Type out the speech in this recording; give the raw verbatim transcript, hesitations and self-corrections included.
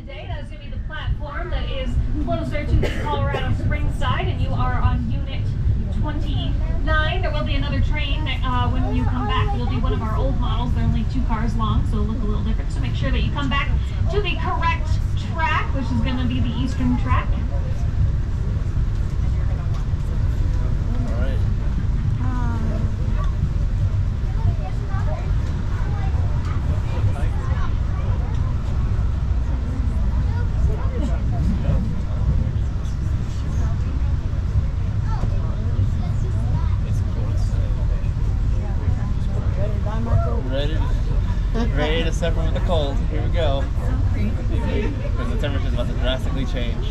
today. That is going to be the platform that is closer to the Colorado Springs side, and you are on Unit twenty-nine. There will be another train uh, when you come back. It'll be one of our old models. They're only two cars long, so it'll look a little different. So make sure that you come back to the correct track, which is going to be the eastern track. Ready to, ready to suffer with the cold. Here we go. Because the temperature is about to drastically change.